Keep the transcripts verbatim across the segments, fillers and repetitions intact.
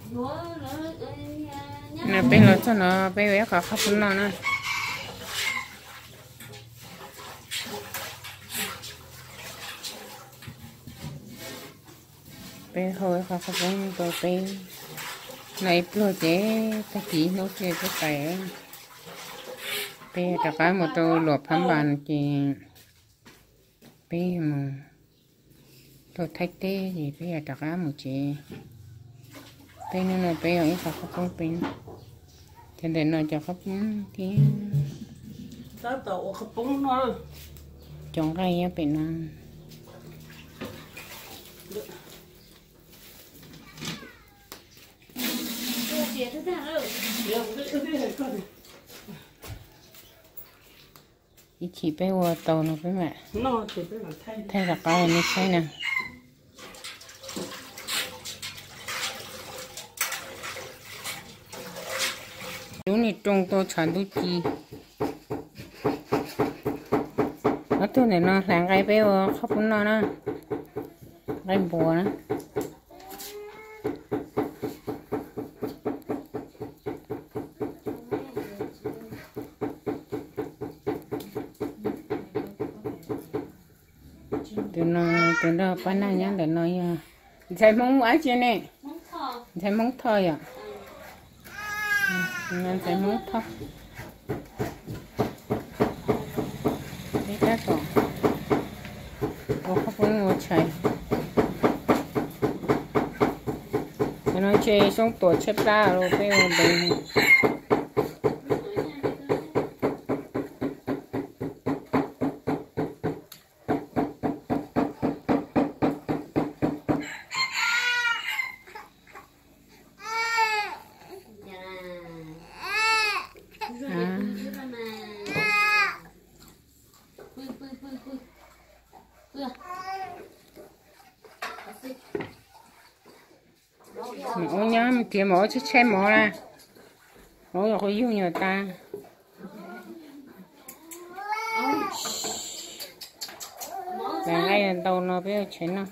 nè bây giờ cho nó bây giờ có khắp nó nè bây thôi có khắp nó tôi bây này bây chế ta chỉ nó chơi cái tay bây giờ cái một tôi lột phán bàn thì bây giờ mà tôi thách tê thì bây giờ cái một chế bây giờ nó bây giờ có khắp không pin thế để nó cho khắp cái đó tổ khắp bún nó trồng cây á bên nó chỉ bé qua tàu nó với mẹ thay là coi nó xây nè chú này trông tôi chán tôi chi nó tôi này nó làm cái bé khóc nó nó cái bùa nó từ nó từ đó bán năng nhá để nói thấy móng quá chưa nè thấy móng thôi à nên thấy móng thôi cái khác còn có khóc với ngồi chạy nó chơi xong tổ chép ra rồi bây giờ đây mỏ nhá kia mỏ chứ xem mỏ ra mỏ rồi có yêu nhiều ta là ngay là đầu nó biết chuyện nào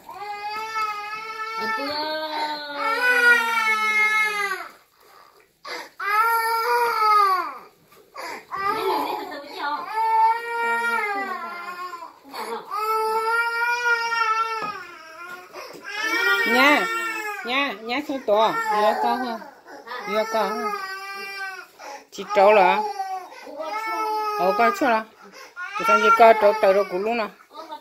nha nha nha thôi to vừa to hơn vừa to hơn chỉ trâu là ở coi chưa là chúng ta chỉ coi trâu tới đâu cũng luôn nào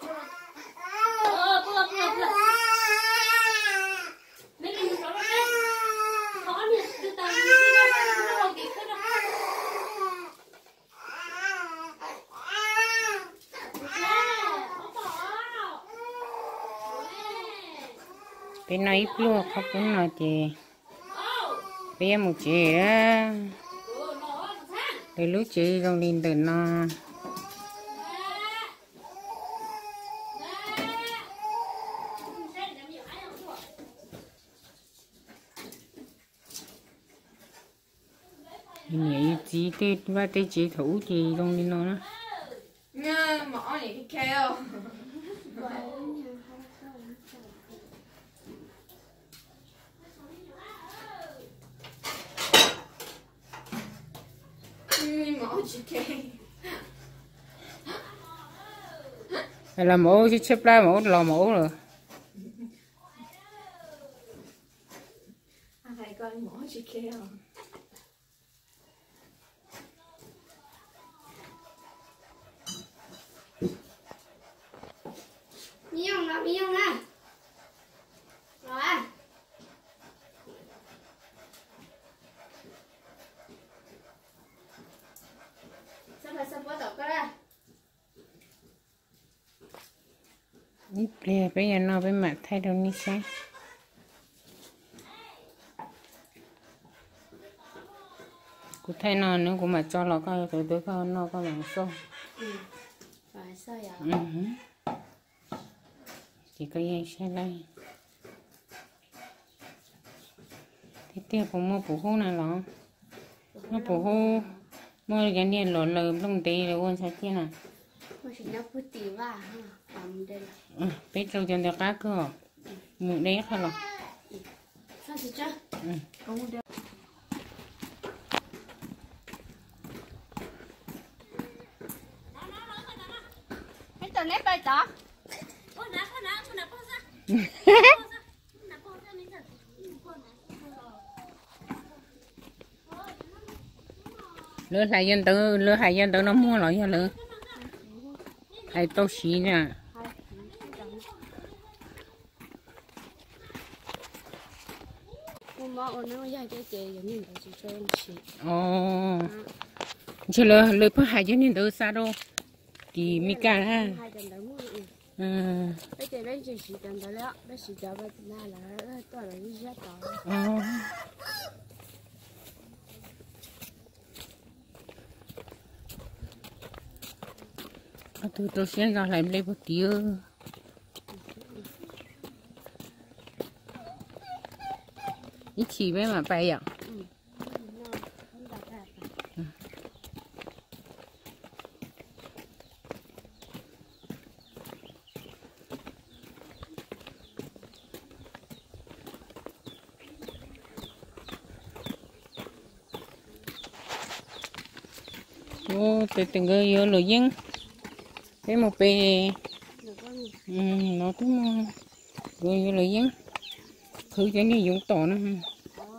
bên này luôn khóc cũng nói chị bây giờ một chị á từ lúc chị còn đi từ nó nhảy chị tê và tê chị thủ chị còn đi nó nữa nha mỏ này cái keo là mổ chứ xếp ra mổ lò mổ rồi thầy coi mỏ chị kêu miêu nào miêu nè rồi sao phải sao bắt đầu cái đó ít lẹ bây giờ nó với mặt thay đâu ní sáng cụ thay nó nữa cũng mà cho nó coi từ từ coi nó có bằng số phải sao vậy ừ. Chỉ có dây xe đây thế tiêu cũng mua bổ hô nào đó nó bổ hô mua cái này lộn lợm lông tê rồi con sao chứ nào chỉ nó cứ tì vào ha làm đây ừ biết rồi cho nó cá cơ mụ đấy thôi rồi sao chứ Không được. Cái tờ nét bài tỏ. lứa hay dân tự lứa hay dân tự nó mua lại nha lứa hay tô xí nha. Mà ở nó dài cái chế giống như là chỉ cho em chỉ. Ồ, chỉ lứa lứa phải hay dân tự sao đâu thì mi cả ha. Hai tuần đó mua. Ừ. Bây giờ bây giờ chỉ tuần đó lắm, bây giờ giờ bây giờ là tôi là đi ra tàu. Ồ. Tôi tôi xem ra lại lấy một tiêu. Ít chỉ với mà bay à? Ô, từ từng người vô lối dân. Cái một bề. Ừ, nó cũng người vô lối dân. Cứ cho nó dùng tỏ nó ha.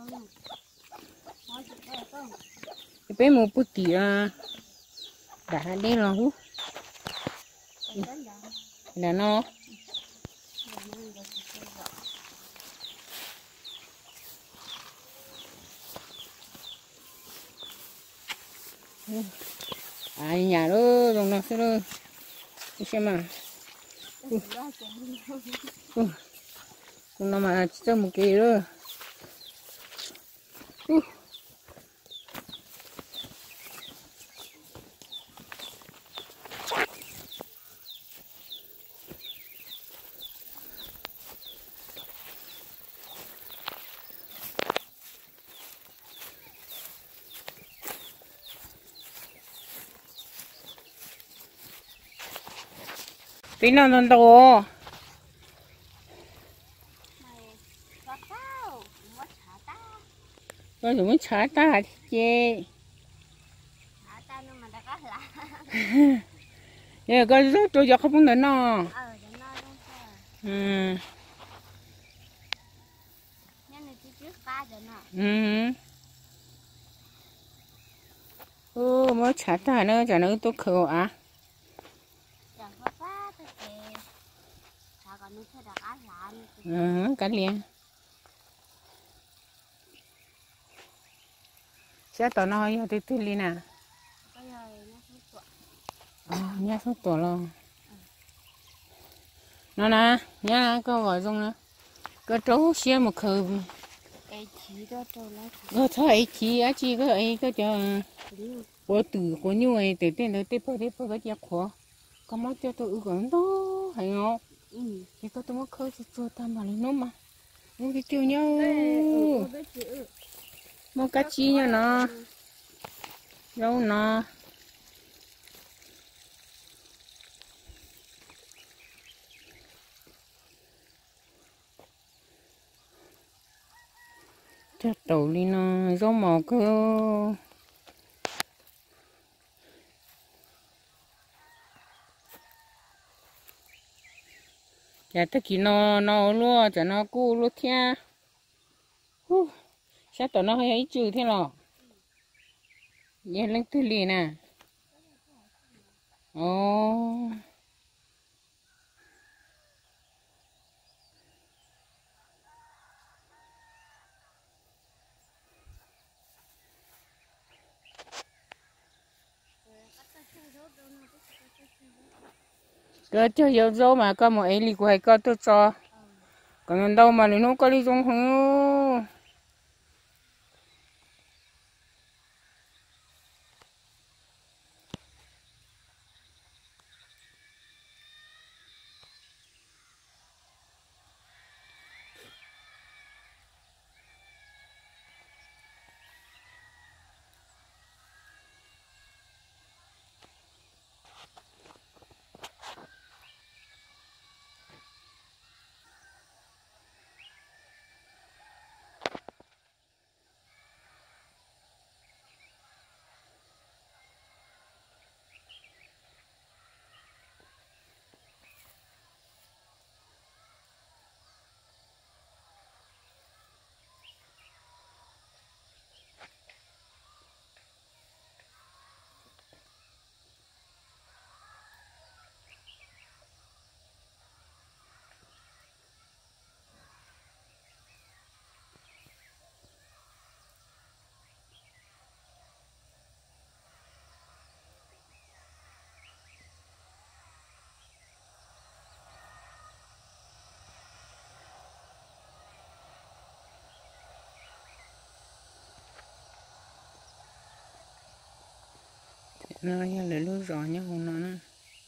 Cái bé một bút tỉ à. Đã đây là hú. Đã nó. À nhà đó rồi nó sẽ rồi xem mà nó mà cho một cái rồi tí nào lần đầu rồi chúng mình trả ta chứ giờ có rất tôi giờ không muốn đến nó ừ ừ ừ mới trả ta nữa trả nữa tôi khờ à ừ cả liền sẽ tao nói thì tôi đi nè nhá số tuổi luôn nó nè nhá có gọi xong nữa có trấu xe một khờ có thôi chị á chị có ấy có cho có từ có như vậy để tên nó tiếp phải tiếp phải cái gì khó có mất cho tôi ước gần đó hay không thì có tôi mất khơi thì tôi tam bảo nó mà những cái chiều nhau một cái chi nha nó đâu nó cho tàu đi nó giống màu cơ chả tất kỳ nó nó luôn chả nó cu luôn thia sao tàu nó hay ấy chữ thế nào vậy lên tư lì nè ồ cái chơi dấu dấu mà có một ấy lì quay có tôi cho còn đâu mà nó có đi trong không nó giờ lấy lúa rõ nhá không nó nữa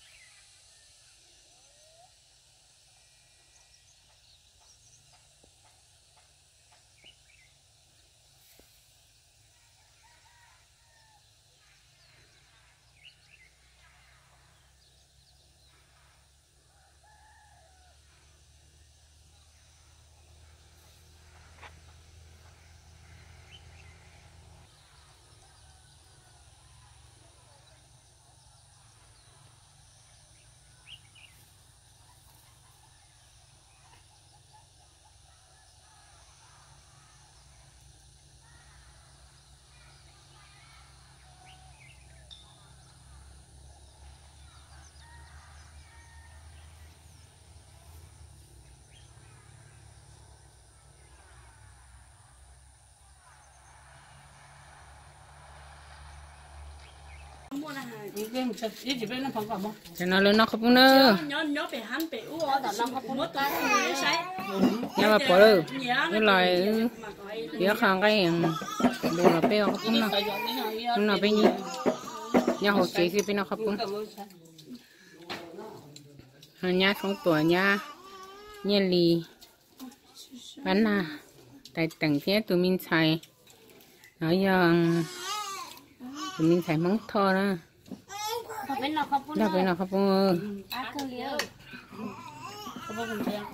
이게 이 집에는 방금 뭐 cho nó lên nó không nữa nhớ nhớ về hắn về u ở đó nó không mất cái gì sai nhưng mà bỏ được cái lời giờ khang cái đồ là bé không nó nó bé gì nhà hồ chế thì bé nó không nhà không tuổi nhà nhà lì bán à tại tầng phía tụi mình xài nói giờ tụi mình xài móng thô đó bên nào không đâu bên nào không ơi à cơ liêu không có gì đâu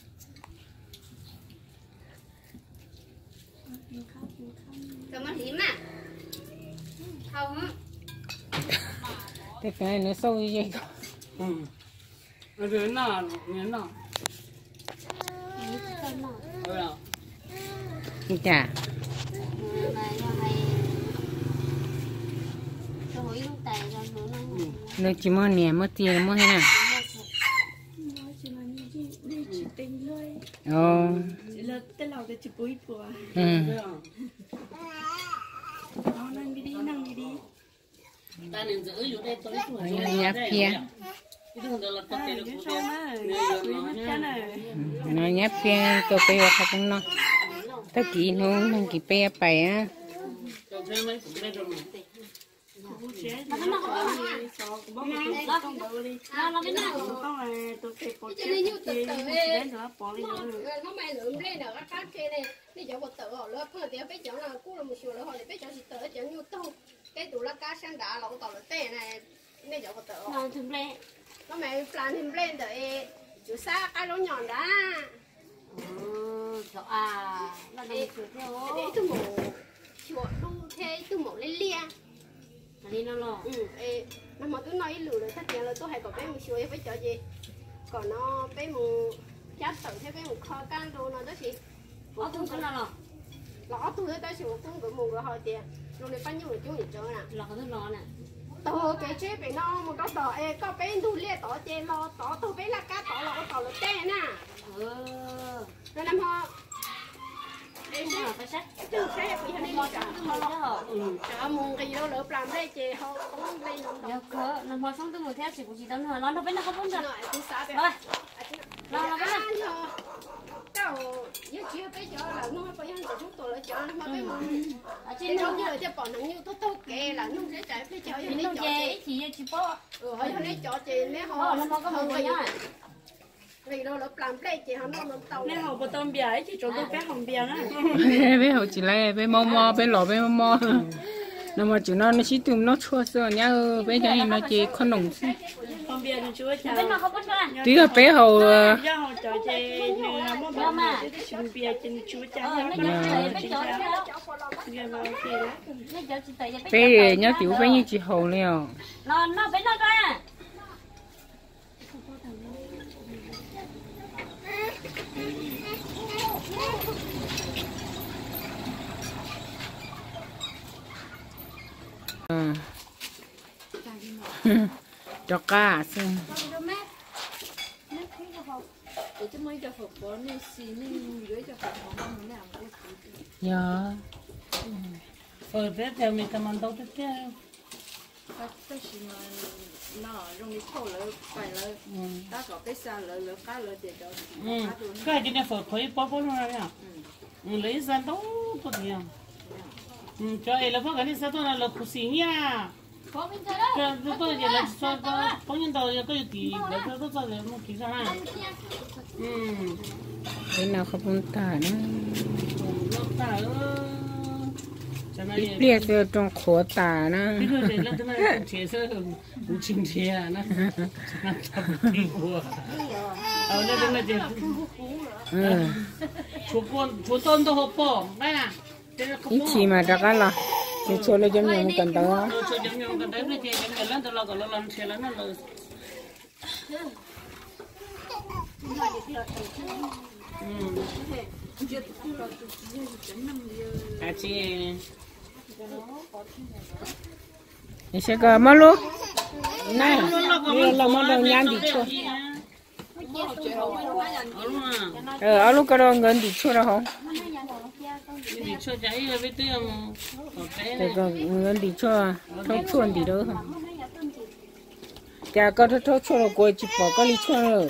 cầm mắt hiếm à không á cái cái nó sâu như vậy ừ rồi nó nhớ nó rồi chả nó chỉ mua nè mua tiền mua thế nào ồ là tên nào để chụp bụi bùa ừ nó năng đi đi năng đi đi ta nên giữอยู่đây tôi tuổi nhà kia nó nhấp kia tôi bây không nó tất kỳ nó năng kỳ pe phải á nó nó nó nó cái nào con này tôi kêu cô chơi như từ từ đến nữa bỏ đi nữa nó mày lượm lên được các cái này đi chỗ một tờ ở lớp thôi thì bây giờ là cú là một số rồi bây giờ chỉ tờ chỉ như tông cái tủ là cá sang đá lẩu tàu là tê này đi chỗ một tờ nó thùng lên nó mày plan thùng lên để chủ xa cái lỗ nhọn đó ừ chỗ à là đi chỗ theo để tôi một chỗ đu thế tôi một lên lia đi nó lo ừ nó mà tôi nói lừa rồi thắt là tôi hay có bé một số phải cho gì còn nó bé một chát tự thế bé một kho can đồ nó đó chị ở tôi cũng lo lọ tôi tới sự cũng cũng một rồi hỏi tiền rồi này bao nhiêu người chú người chơi nè lọ tôi lo nè tao cái chế bé nó một cái tỏ ê có bé tu lia tỏ chế lo tỏ tôi bé là cá tỏ lọ tỏ là tê nè ừ rồi làm họ phải sách chứ cái gì hay đi trả họ trả mùng cái gì đó lỡ làm đây chị họ cũng đi nó cỡ nó mà xong tôi ngồi theo chỉ của chị tao nữa nó nó bên nó không muốn rồi rồi nó nó bên nó cao như chưa bây giờ là nó bây giờ chúng tôi là chợ nó mà bây giờ trên nó như là cho bọn nó như tốt tốt kệ là nó sẽ chạy bây giờ như nó chè chị chị bó ừ họ nó chợ chị nếu họ nó có mùng cái nhá vì đâu là làm đây chị họ nó nó tàu nếu họ bơ tôm bia ấy chị cho tôi bé hồng bia nữa bé hậu chỉ lấy bé mò mò bé lò bé mò mò nó mà chủ nó nó chỉ tụm nó chua sữa nhá bé cho nên nó chỉ con nồng hồng bia thì chúa chả tí là bé hậu do họ cho chị như là món bò mà hồng bia trên chúa chả bé nhớ tiểu bé như chị hậu liền nó nó bé nó ra cho cá xem dạ phở thế theo mình cầm ăn đâu thế theo nó rong đi khâu lỡ phải lỡ ta có cái sao lỡ lỡ cá lỡ để cho cái gì này phở khói bó bó luôn rồi à lấy ra đâu tốt nhỉ cho ấy là phở cái này sao tôi là lỡ củ xí nha cái tôi giờ là sao có có những tàu giờ tôi kỳ là tôi tôi sao giờ một kỳ sao ha ừ cái nào không muốn tả nữa nó tả ít liệt giờ trong khổ tả nữa bây giờ là thế này chế sơ cũng chinh chế à nó nó chập đi của ở đây thế này chế ừ chú con chú tôn tôi hộp bỏ đây nè ít chỉ mà ra cái là thì cho lấy giống như một cần đó cho giống như cái đấy này thì cái lần tôi lo cái lần xe lần nó là à chị thì sẽ có mất luôn này đây là mất đầu nhang đi chua ờ ở lúc cái đó ngân đi chua đâu không đi chua cháy với tiêu cái còn ngân đi chua thâu chuồn đi đâu không cái có thâu thâu chuồn là coi chỉ bỏ cái đi chua rồi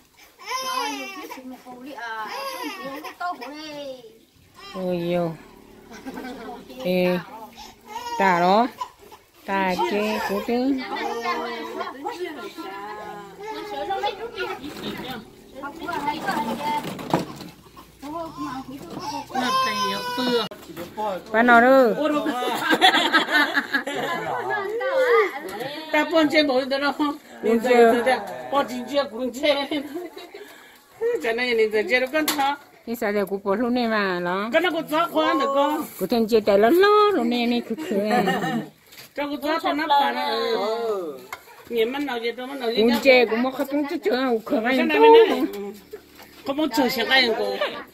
ôi yêu ê ta đó ta cái cố tính nó tay bừa bạn nào đó ta bọn chơi bồi đó không nên giờ bọn chỉ chơi cũng chơi cho nên nên giờ chơi được con thỏ นี่สายเดี๋ยวกูปวดรุ่นนี้มาเหรอ cái nó có gió khoan được không กูเทนเจแต่ละล้อรุ่นนี้นี่คือคือ cho có gió cho nó phản nhiều mắt nào gì đâu mắt nào gì กู đâu เจกูมาขับต้องจะเจอกูเคยไป cái ยัง này ตู้ mới này có muốn chơi sẽ cái cô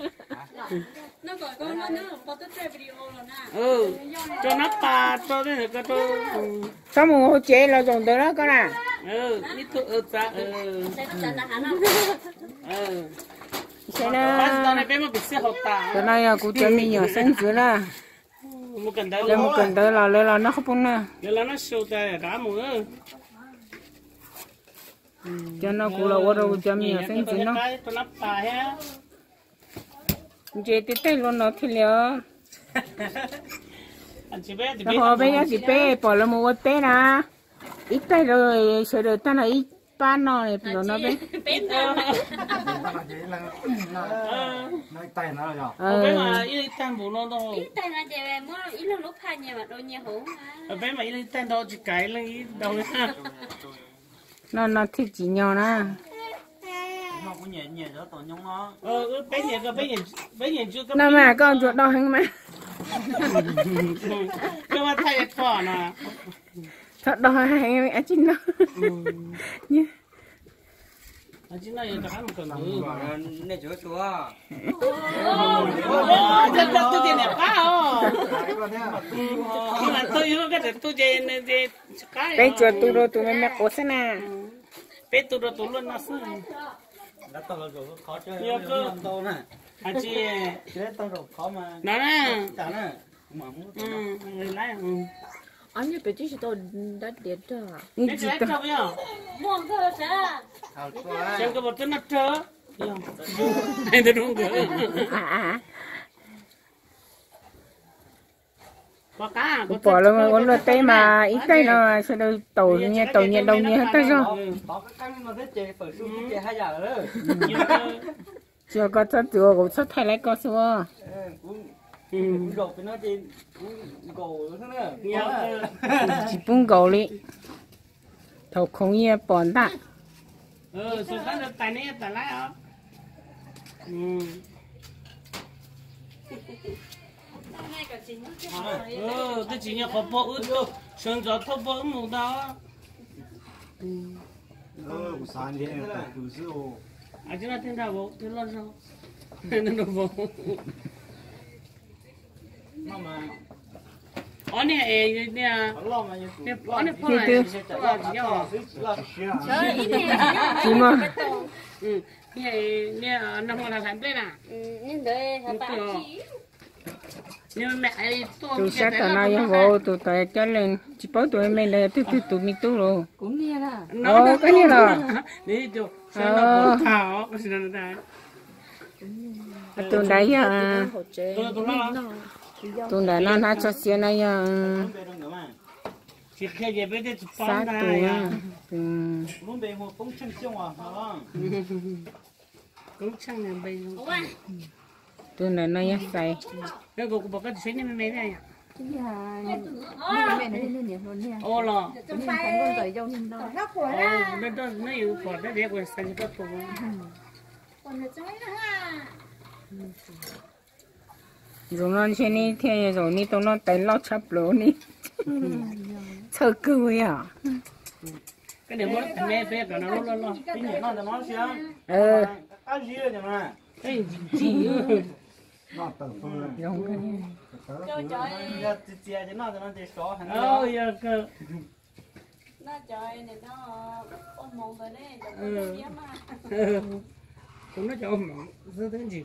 ừ cho nó pa cho cái này cái tôi สมุนเจเราส่งเตอแล้วก็น่ะ ừ ít tôi ừ ta ừ ừ ใช่นะ bắt đầu này bên mà bị xe hậu ตอ ta นนั้นกูจะมีหยอดเส้นจืดละ một cần đấy แล้วมึงกันเตอเราเลยเรานักปุ่นนะ giờ là nó sâu ta đã mua จะนักกูเราว่าเราจะมีหยอดเส้นจืดเนาะ tôi nắp pa ha เจติดเต้นรถเราทีเดียว anh chị bé thì แล้ว biết พอไปยังสิเป้ปล่อยเรามาวัดเป้นะอีกเต้เลยเฉยๆตั้งแต่อีป้านนอนเลยเราเนาะเป้ nói tay nó rồi เออ bé mà ít tan bù nó đâu Tại là chị về mua ít là lúc hai nhà mà đôi nhà hổ mà. bé mà ít tan đâu chỉ cái lên ít đâu ha นอนนอนที่จีนยอนะ nó cũng nhẹ nhẹ cho tụi nhung nó ờ bé nhẹ cái bé nhẹ bé nhẹ chưa có นั่นมาก็จุดดอกให้มา cái mà thay thỏ nè จุดดอกให้อาจินเนาะเนี่ย à chứ này là cái một cần ừ nè chỗ chúa thật thật tôi tiền đẹp quá oh cái con thế nhưng mà tôi yêu cái để tôi chơi này chơi cái ไปจุดตัวเราตัวแม่แม่โคสนะ bé tôi đó tôi luôn nó sư đã tao là chỗ khó chơi nhiều cơ tao nè à chị chứ tao rồi khó mà nó nè chả nè mà muốn ừ người lái ừ 아니 배지시 더 낫겠다. นี่ bé จิ chạy ต đâu nhá Mua cơ sao? thảo quá xem cái bột nó trơ này tôi đúng rồi อ่าอ่า có cá กูปล่อยแล้วมันวันละเต้มาอีกเต้เนาะฉันเลยตัวเนี่ยตัวเนี่ยดาวเนี่ยเต้จ้ะ có cái căng mà thế chơi phải xuống cái chơi hai giờ rồi เจ้าก็จะตัวกูชอบไทยไรก็สัว cũng cũng gột cái nó chơi cũng gồ thế nữa nhiều จีปุ่งเกาหลีเท่าคงเนี่ยปอนตา ừ số cá được tài này tài lái hả ừ Ngay cả chính ừ tôi chỉ nhớ có bộ ướt đâu sơn gió thâu bộ mù đó ờ busan thế là đủ sư ô à chứ là thiên đạo bộ thiên lo sao nên đồ bộ mà mà ở này nè lo mà như nè ở này phong này là chỉ nhớ Trời ít nè. จีมา ừ nè nè năm con là sản tên à Nhưng đây hả bà Đúng chị? nhưng mà mẹ ấy tôi ตัวเสียตอนนั้นยังโว้ตัวแต่จะเล่นจีบตัวไม่เลยตัวตัวตัวมีตัวโล cũng nghe là. nó cái này là đi chỗ sao nó bột thảo cái gì nó đây ตัวไหนอ่ะ hỗ trợ. tôi tôi lo ตัวไหนนั่นน่าจะเสียนะยัง không biết đâu nữa mà chỉ khi về bên đây chụp Sát bóng tù này à. à Ừ. Lúc đấy một công chân chung à, hả vâng? cũng chẳng là bây giờ Tôi là nó nhắc say. cái cô bảo cái chuyện này mấy này Chính là mẹ nó lên niệm luôn nha. ô lò Cho nên thành con tới dâu nhìn đó. ô nên đó nó yêu quả đó để quên sang cái tổ Rồi nó trên đi theo rồi đi tôi nó tới lo chấp lỗ đi. Sợ cười à. cái điều mới mẹ bé cả nó lo lo lo Cái gì nó là nó xíu. Ờ. Cái gì vậy mà? cái gì Nó tự phương. Giống cái này. Giờ chị chị thì nó nó chỉ số hẳn. ô giờ cơ nó trời này nó ôm mồm về đây rồi nó mà cũng nó cho ông mà thế gì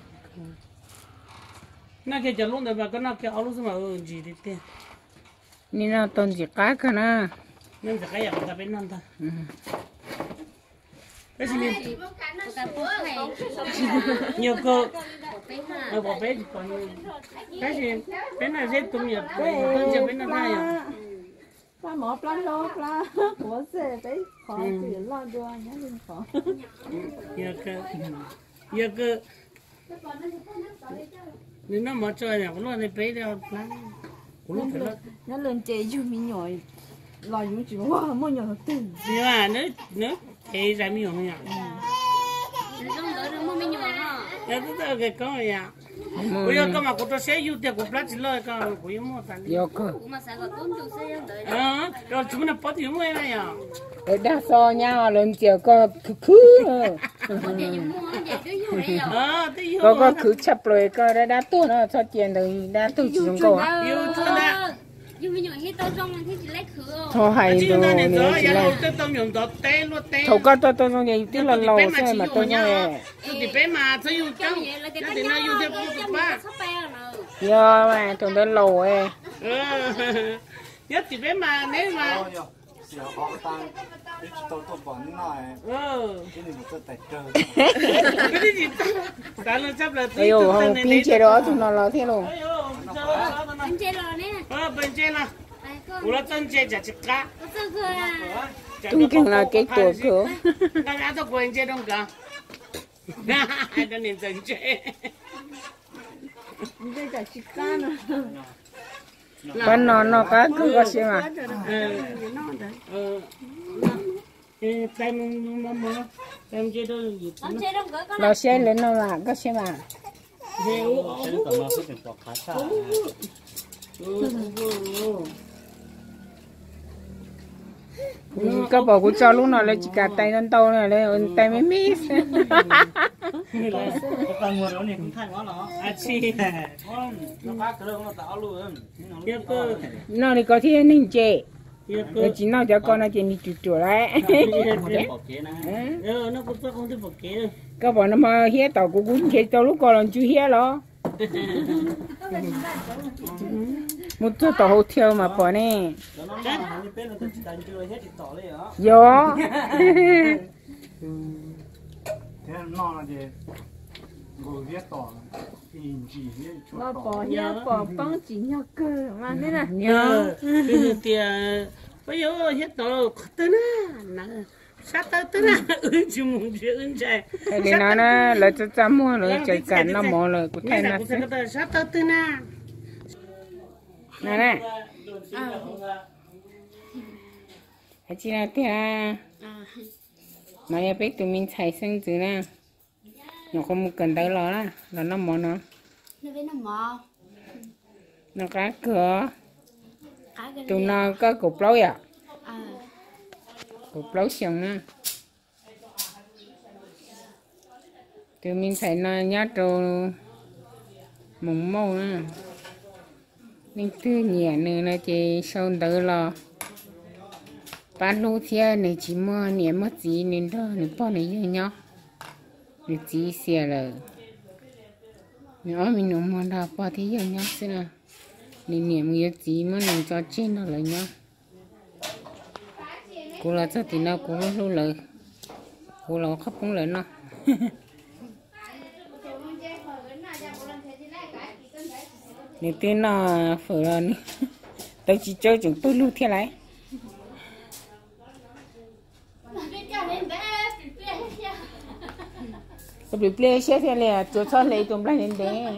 nó cái chân luôn rồi mà cái nó cái áo lúc mà gì đi tiền Nên nó tôn chỉ cá cơ nè. nên sẽ cái gì mà bên nan ta cái gì nên nhiều cơ nó bỏ bé còn cái gì bên này rất tụi nhiều tôi giờ bên này à Ba mỏ plan lo plan của xe đấy khó chỉ lo cho nhá lên khó. nhiều cơ nhiều cơ nên nó mở chơi này cũng lo này bé đâu plan cũng lo phải lo Nó lên chế cho mình nhồi lo những chuyện wow mua nhồi từ. nhưng mà nữa nữa thì ra mi không nhỉ trong đó nó mới nhỏ ha ya tú sabes que como ya Oye, como que tú se yo te compras lo de como que yo mo tan Vô cơ. mà sao có tốn đủ xe đợi ah yo tú me puedes yo mo era ya Ở đa so nhau lên chiều có khứ khứ. có thể dùng mua vậy chứ dùng đây rồi ah te yo Có có khứ chấp rồi có đã đã tu nó cho tiền rồi đã tu chỉ dùng câu. yo tú na dùng cái nhỏ hết tao trong thì chỉ lấy khử Thôi hay chỉ rồi na ne nếu zo chỉ ya là lo te tông dùng đó te lo te thầu có tôi tôi trong này tức là lâu xe mà tôi nghe. tú đi pe mà tôi yo cái tông vậy là cái ya cái te na yo te pu tu pa sắp bè rồi Giờ mà tôi đã lâu ấy. ya ti pe mà nếu mà Xíu họ tăng. Cái tôi tôi bỏ nói. ờ Cái này tôi tại chơi. cái gì ta lo chấp là Ây dồi, không pin chế đó tụi nó lo thế luôn. ayo chơi anh chơi rồi nè ờ bên trên là ai con ủa chân chơi chả chích cá có sao cơ à Tung kinh là cái tổ cửa. Đang ăn tôi quên chơi đông cả. Đang nên chân chơi. Đây cả chỉ cá nữa. Bên nó nó cá cứ có xe mà. Ờ. Ờ. Tem mà mà tem chơi đâu gì. anh chơi đông cỡ con Nó xe lên nó mà có xe mà. Heo. Cái tầm nó sẽ được khá xa. Có bảo của cho lúc nào lấy chỉ cả tay lên tàu này lấy tay mới mít. Cái nguồn đó này cũng thay quá nó. À chi. Nó phát cái nó tạo luôn. Yêu cơ. Nó thì có thiên ninh chế. Yêu Rồi cơ. chỉ nó cho con nó chỉ đi chuột chuột đấy. Bỏ kế này. Ờ nó cũng không thể bỏ kế. Có bảo nó mà hé tàu của cũng chế tàu lúc còn làm chú hé đó. Một số tàu hậu theo mà bỏ nè. Nó nó như bên nó chỉ đánh chơi hết thì tỏ lên đó. Yo. Thế nó là gì? Ngồi viết tỏ. In chỉ viết chuột Nó tỏ. bỏ nhá bỏ băng chỉ nhá cơ mà thế này. Nhớ. Ờ. Thì bây giờ hết tao tới na. Sát tới tới na. Ừ chú muốn chơi ưng chơi. Cái này nó nó là cho chăm mua rồi chạy cả nó mò rồi của thay nó. Sát tới tới na. Nè nè. Hãy chỉ là thế à. Mà nhà biết tụi mình xài xăng chứ nè. Nó không cần tới lo đó, là nó mò nó. nó với nó mò Nó cá cửa. cái cái Tụi nó có cục lối à. à Cục lối xong nè. Tụi mình xài nó nhát đồ mùng mâu nè. Nên tư nhẹ nữa là chỉ sâu đỡ lo. Bán lô thia này chỉ mua nhẹ mất gì nên đó nên bỏ này như nhau. Nên chỉ xe là nếu mình nó mua đó bỏ thì như nhau xí nè. Nên nhẹ mua gì mà nên cho trên nó lại nhau. Cô là cho thì nó cũng lúc lợi. Cô là khắp cũng lợi nó. Nếu tên nó phở rồi. Tôi chỉ chơi chúng tôi lưu theo lại. có bị play xe thế là chỗ cho lấy tụm lại lên bé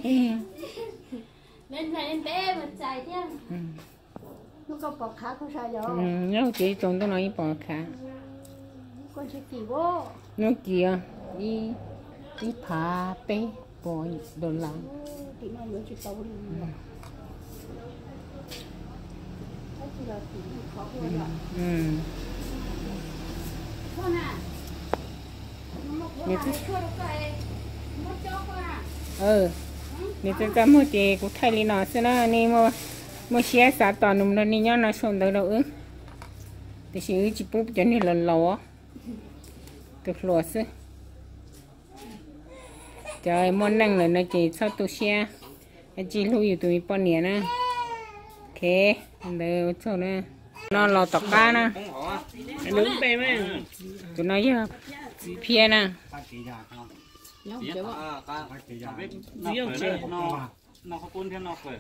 lên này lên bé mình chạy chứ nó có bọc khá không sao đâu nó chỉ tụm tôi nói bỏ cả con sẽ kỳ vô nó kia đi đi phá bé bỏ đồ lắm thì nó mới chỉ tàu đi ừ Nè tôi ừ nè tôi có một chị cũng thay đi nó xem nó nè mua mua xe xả toàn nằm nó nè nhá nó xong tới đâu ứng thì chỉ chỉ bút cho nên lần lò được lò xí trời món năng là nó chỉ sau tôi xe chị lưuอยู่ตรงนี้ป้อนเนี่ยนะโอเคเดี๋ยวช่วยนะnó lò tóc cá nè nướng bê mấy tụi nó với phía nè riêng chế nó có cuốn theo nó phải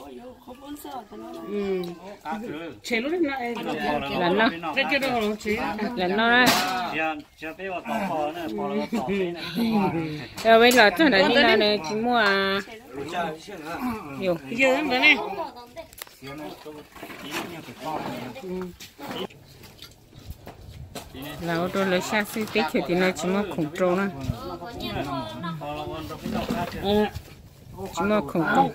ừ chế lúc đó là nó cái cái đó nó chế là nó đó giờ giờ bây giờ tỏ phò nữa phò nó tỏ thế này rồi bây giờ cho nó đi nào này chỉ mua à nhiều giờ đó này là ô tô lấy xa xí tích thì nó chỉ mua khủng trâu nữa chỉ mua khủng trâu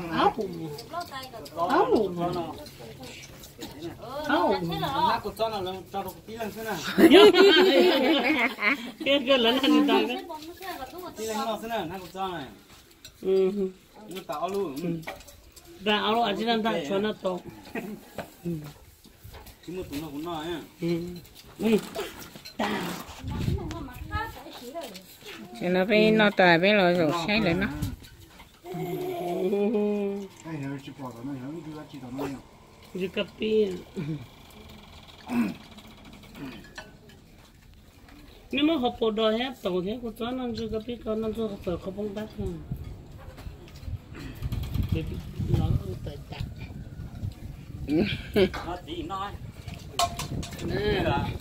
cái cái lần này ta cái ừ nó tạo luôn đã alo ở trên ta cho nó to chỉ một tụi nó cũng nói á ừ cho nó phải nó tài phải lo rồi sai lại nó chỉ cà phê nhưng mà họ bỏ đói hết tổng thế của cháu nó chỉ cà phê còn nó cho họ không bông đắt nữa để nó tới tạt nó chỉ nói nè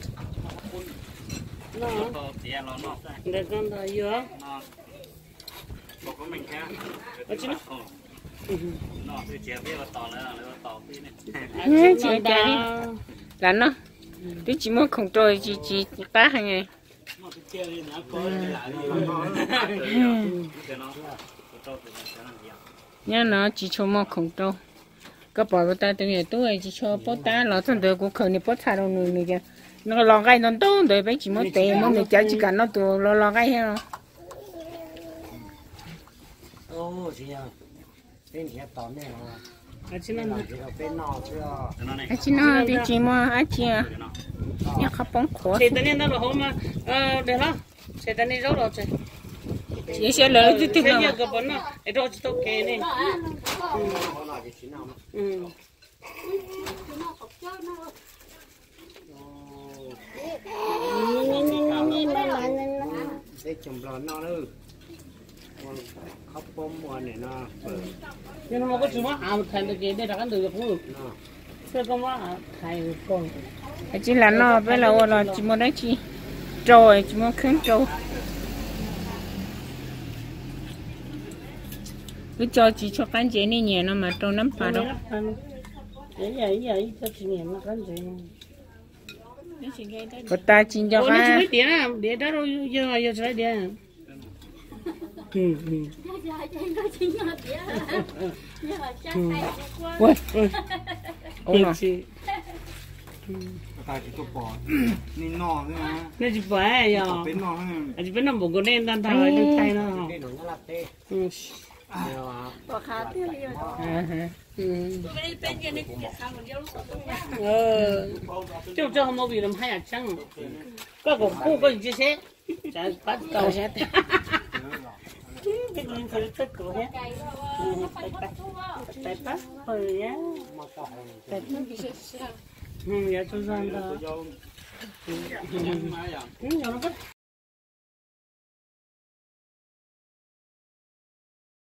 nó nó tiền nó nó để con thấy chưa nóบอกว่ามันแค่ ở trên นอกคือเจียบเรียกว่าต่อแล้วหรือว่าต่อพี่เนี่ย Ừ, chị chạy đi là nó tôi chỉ mua khủng trâu chị chị ba hàng ngày นอกคือเจียบนี่นะก็จะหลายเดี๋ยวน้องเดี๋ยวน้องตัวตัวตัวนั่นเดียว nhá nó chỉ cho mua khủng trâu có bỏ vào tay từ ngày tôi chỉ cho bớt tá nó thằng tôi cũng không được bớt xài đâu nữa nữa chứ nó lo gai nó tốt rồi bây chỉ muốn tiền muốn được chơi chỉ cần nó tụi lo lo gai hết rồi ô chị à bên kia tóm này là ở trên này chỉ có bên nọ chưa เดี๋ยวน้องเนี่ย à chị nó đi chị mua à chị à เดี๋ยวน้อง nhá khắp bóng khó thì tự nhiên nó là hôm mà ờ để nó sẽ tự nhiên rau rồi chứ chị sẽ lấy chứ thế tiền giờ đâu cái bún nó để rồi chỉ tốt cái này có nọ thì chín nào ừ để chồng lợn nó nữa khóc bom mùa này nó nhưng mà có chú mà à một thành được cái đây là cái từ được không nó thế con mà thành con à chị là nó bây giờ là chị mua đấy chị rồi chị mua khăn trâu cứ cho chị cho cán chế này nhẹ nó mà trâu nắm phá đâu đấy vậy vậy cho chị nghiệm nó cái gì có ta chị cho ôi nó cá chú tiền à để đó rồi giờ giờ sẽ để ừ ừ ui ôi nó chị ตายที่ตัวปอดนี่นอกใช่ไหม nó chỉ phải giờ เป็นนอกให้ anh chỉ biết nằm một cái đen tan thằng ở trên tay nó cái nó nó là tê ừ nhiều à bỏ khá tiêu đi rồi à ha ừ ờ cho cho không có bị làm hay à chăng có có khu có gì thế chả bắt đầu hết cái gì phải tất cả hết tại bắt rồi nhá tại ừ ya cho ra đó ừ nó bắt